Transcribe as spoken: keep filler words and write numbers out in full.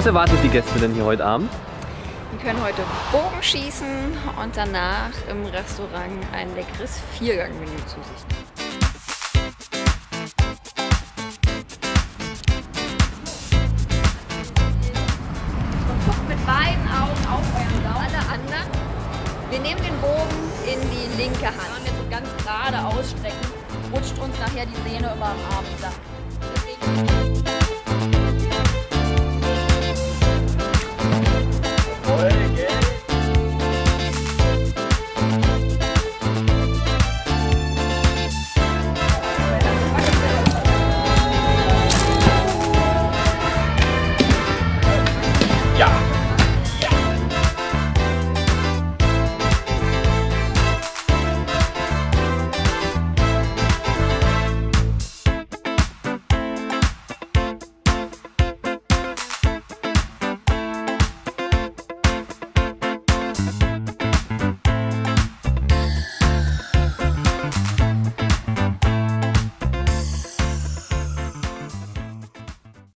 erwartet die Gäste denn hier heute Abend? Wir können heute Bogenschießen und danach im Restaurant ein leckeres Viergang-Menü zu sich nehmen. Und guckt mit beiden Augen auf euren Daumen. Alle anderen. Wir nehmen den Bogen in die linke Hand. Wenn wir so ganz gerade ausstrecken, rutscht uns nachher die Sehne über den Arm zusammen. Deswegen